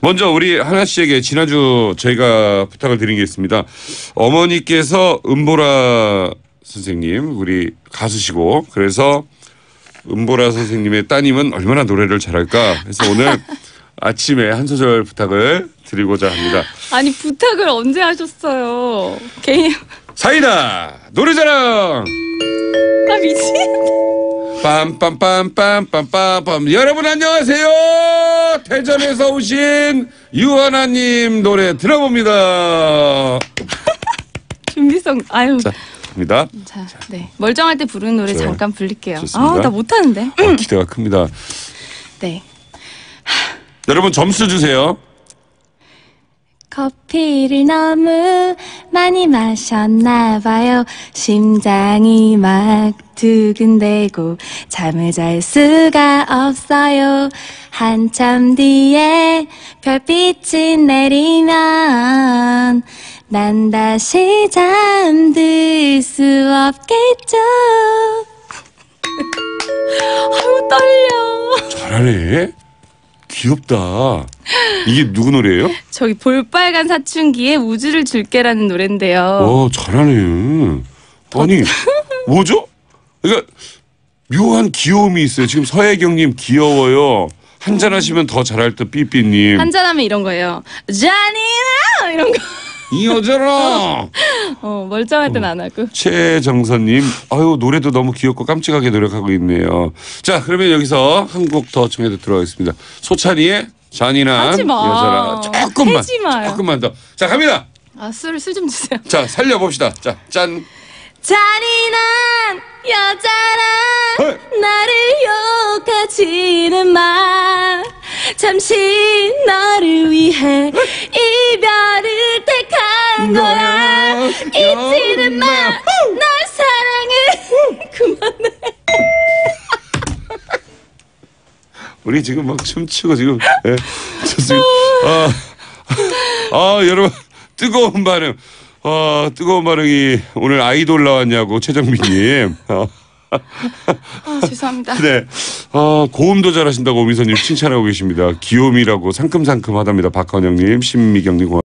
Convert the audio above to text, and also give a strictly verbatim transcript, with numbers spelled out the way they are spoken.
먼저 우리 하나 씨에게 지난주 저희가 부탁을 드린 게 있습니다. 어머니께서 은보라 선생님, 우리 가수시고, 그래서 은보라 선생님의 따님은 얼마나 노래를 잘할까 해서 오늘 아침에 한 소절 부탁을 드리고자 합니다. 아니 부탁을 언제 하셨어요? 개인 사이다 노래자랑. 아 미친. 빰빰빰빰빰빰빰. 여러분 안녕하세요. 대전에서 오신 유하나님 노래 들어봅니다. 준비성 아유. 자, 갑니다. 자, 네. 멀쩡할 때 부르는 노래 좋아요. 잠깐 부를게요. 좋습니다. 아, 나 못하는데. 어, 기대가 큽니다. 네. 여러분 점수 주세요. 커피를 너무 많이 마셨나 봐요. 심장이 막 두근대고 잠을 잘 수가 없어요. 한참 뒤에 별빛이 내리면 난 다시 잠들 수 없겠죠. 아유 떨려. 잘하네. 귀엽다. 이게 누구 노래예요? 저기 볼빨간 사춘기에 우주를 줄게라는 노래인데요. 어, 잘하네. 아니, 뭐죠? 그러니까 묘한 귀여움이 있어요. 지금 서혜경님 귀여워요. 한잔 하시면 더 잘할 듯 삐삐님. 한잔하면 이런 거예요. 자니나 이런 거. 이 여자라. 어, 멀쩡할 땐 안 하고. 최정선님, 아유 노래도 너무 귀엽고 깜찍하게 노력하고 있네요. 자, 그러면 여기서 한 곡 더 청해 듣도록 하겠습니다. 소찬이의 잔인한 하지 마. 여자라. 조금만, 하지 마요. 조금만 더. 자, 갑니다. 아, 술, 술 좀 주세요. 자, 살려봅시다. 자, 짠. 잔인한 여자라 헐. 나를 욕하지는 마. 잠시 너를 위해 이별을 택한 거야. 잊지는 마. 날 사랑해. 그만해. 우리 지금 막 춤추고 지금 예, 좋습니다. 아, 아 여러분 뜨거운 반응. 아, 뜨거운 반응이 오늘 아이돌 나왔냐고 최정민님. 아, 죄송합니다. 네. 아, 고음도 잘하신다고 오미선님 칭찬하고 계십니다. 귀요미라고 상큼상큼하답니다. 박헌영님, 신미경님 고맙습니다.